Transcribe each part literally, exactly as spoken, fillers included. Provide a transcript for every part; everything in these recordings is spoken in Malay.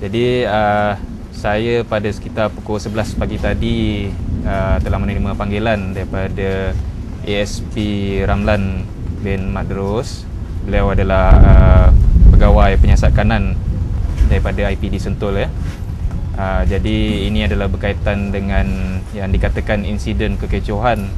Jadi uh, saya pada sekitar pukul sebelas pagi tadi uh, telah menerima panggilan daripada A S P Ramlan bin Madrus. Beliau adalah uh, pegawai penyiasat kanan daripada I P D Sentul ya. Uh, jadi ini adalah berkaitan dengan yang dikatakan insiden kekecohan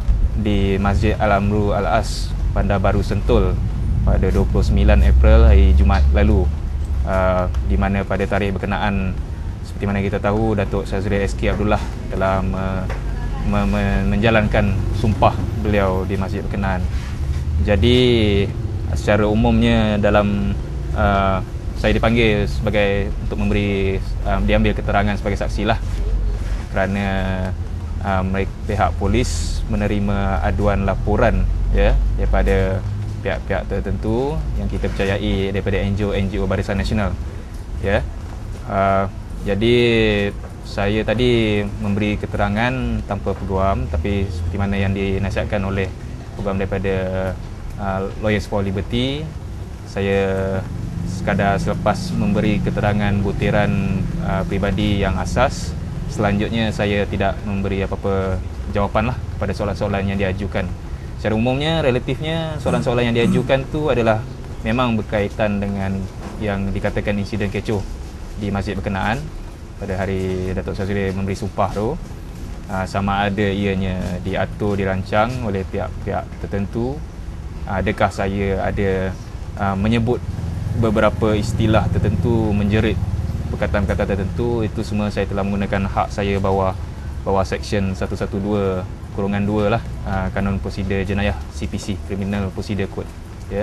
di Masjid Al-Amru Al-As Bandar Baru Sentul pada dua puluh sembilan April hari Jumaat lalu. Uh, di mana pada tarikh berkenaan seperti mana kita tahu Datuk Syazri S K Abdullah telah me, me, me, menjalankan sumpah beliau di masjid berkenaan. Jadi secara umumnya dalam uh, saya dipanggil sebagai untuk memberi uh, diambil keterangan sebagai saksi lah kerana uh, mereka, pihak polis menerima aduan laporan ya daripada pihak-pihak tertentu yang kita percayai daripada N G O N G O Barisan Nasional ya. Uh, jadi saya tadi memberi keterangan tanpa peguam, tapi seperti mana yang dinasihatkan oleh peguam daripada uh, Lawyers for Liberty, saya sekadar selepas memberi keterangan butiran uh, peribadi yang asas, selanjutnya saya tidak memberi apa-apa jawapan lah kepada soalan-soalan yang diajukan. Secara umumnya, relatifnya soalan-soalan yang diajukan tu adalah memang berkaitan dengan yang dikatakan insiden kecoh di masjid berkenaan pada hari Datuk Syazri memberi sumpah tu. Aa, sama ada ianya diatur, dirancang oleh pihak-pihak tertentu. Adakah saya ada aa, menyebut beberapa istilah tertentu, menjerit perkataan-perkataan tertentu, itu semua saya telah menggunakan hak saya bawah bawah Seksyen seratus dua belas kurungan dua lah uh, Kanun Prosedur Jenayah C P C, Criminal Procedure Code ya.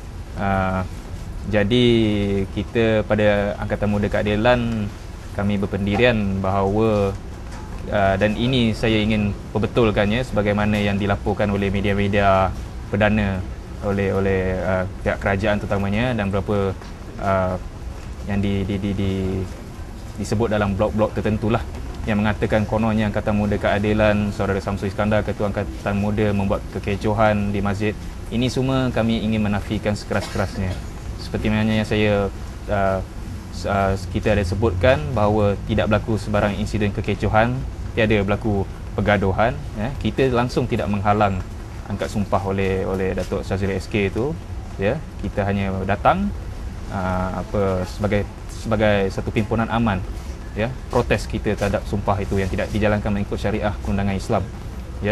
Uh, jadi kita pada Angkatan Muda Keadilan kami berpendirian bahawa uh, dan ini saya ingin perbetulkannya sebagaimana yang dilaporkan oleh media-media perdana oleh oleh uh, pihak kerajaan terutamanya dan beberapa uh, yang di, di, di, di, disebut dalam blog-blog tertentulah yang mengatakan kononnya Angkatan Muda Keadilan, Saudara Samsul Iskandar, Ketua Angkatan Muda membuat kekecohan di masjid. Ini semua kami ingin menafikan sekeras-kerasnya. Seperti mana yang saya uh, uh, kita ada sebutkan bahawa tidak berlaku sebarang insiden kekecohan, tiada berlaku pergaduhan ya. Kita langsung tidak menghalang angkat sumpah oleh oleh Datuk Syazri S K itu ya. Kita hanya datang uh, apa sebagai sebagai satu himpunan aman ya, protes kita terhadap sumpah itu yang tidak dijalankan mengikut syariah undangan Islam ya.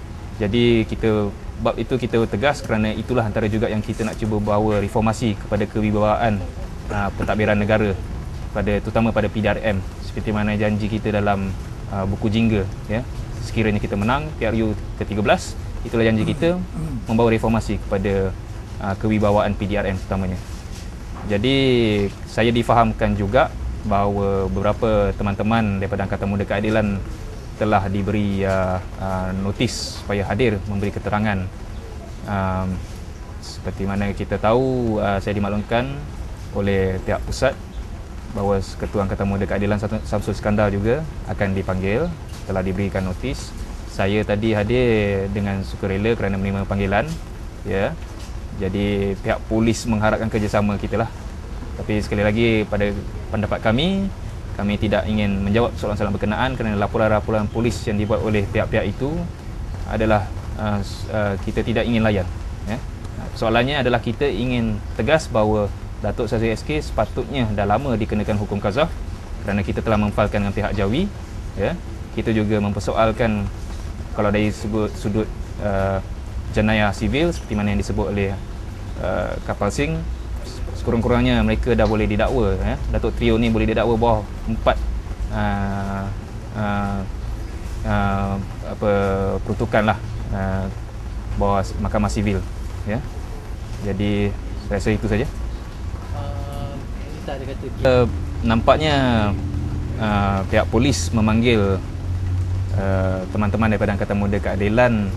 Jadi kita bab itu kita tegas kerana itulah antara juga yang kita nak cuba bawa reformasi kepada kewibawaan uh, pentadbiran negara pada terutama pada P D R M seperti mana janji kita dalam uh, buku jingga ya. Sekiranya kita menang P R U ke tiga belas, itulah janji kita membawa reformasi kepada uh, kewibawaan P D R M terutamanya. Jadi saya difahamkan juga bahawa beberapa teman-teman daripada Angkatan Muda Keadilan telah diberi uh, uh, notis supaya hadir memberi keterangan. Um, seperti mana kita tahu, uh, saya dimaklumkan oleh pihak pusat bahawa Ketua Angkatan Muda Keadilan Samsul Iskandar juga akan dipanggil, telah diberikan notis. Saya tadi hadir dengan sukarela kerana menerima panggilan ya. Jadi pihak polis mengharapkan kerjasama kita lah. Tapi sekali lagi pada pendapat kami, kami tidak ingin menjawab soalan-soalan berkenaan kerana laporan-laporan polis yang dibuat oleh pihak-pihak itu adalah uh, uh, kita tidak ingin layan ya. Soalannya adalah kita ingin tegas bahawa Datuk Syazri S K sepatutnya dah lama dikenakan hukum qazaf kerana kita telah memfalkan dengan pihak Jawi ya. Kita juga mempersoalkan kalau dari sudut, sudut uh, jenayah sivil seperti mana yang disebut oleh uh, Kapal Singh, sekurang-kurangnya mereka dah boleh didakwa ya. Datuk Trio ni boleh didakwa bawah empat uh, uh, uh, apa peruntukan lah uh, bawah Mahkamah Sivil ya. Jadi saya rasa itu saja. Uh, uh, nampaknya uh, pihak polis memanggil uh, teman-teman daripada Angkatan Muda Keadilan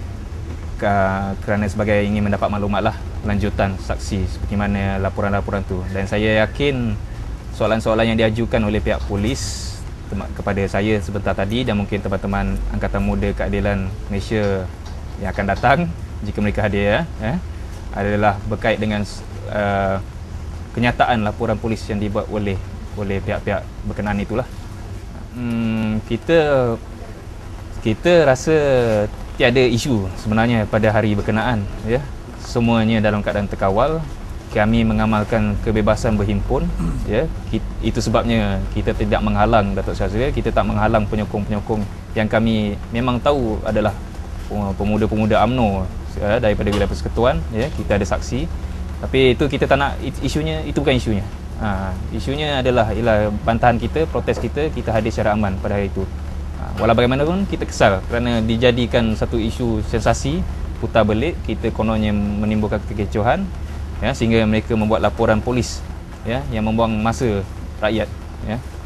kerana sebagai ingin mendapat maklumat lah lanjutan saksi seperti mana laporan-laporan tu. Dan saya yakin soalan-soalan yang diajukan oleh pihak polis kepada saya sebentar tadi dan mungkin teman-teman Angkatan Muda Keadilan Malaysia yang akan datang jika mereka hadir ya, adalah berkait dengan uh, kenyataan laporan polis yang dibuat oleh oleh pihak-pihak berkenaan itulah. Hmm, kita kita rasa tiada isu sebenarnya pada hari berkenaan, ya. Semuanya dalam keadaan terkawal. Kami mengamalkan kebebasan berhimpun, ya. Itu sebabnya kita tidak menghalang Datuk Seri Azria, kita tak menghalang penyokong-penyokong yang kami memang tahu adalah pemuda-pemuda U M N O, ya, daripada wilayah persekutuan, ya. Kita ada saksi. Tapi itu kita tak nak, isunya itu bukan isunya. Ha, isunya adalah ialah bantahan kita, protes kita, kita hadir secara aman pada hari itu. Ha, walau bagaimanapun kita kesal kerana dijadikan satu isu sensasi, putar belik, kita kononnya menimbulkan kekecohan, ya, sehingga mereka membuat laporan polis, ya, yang membuang masa rakyat, ya.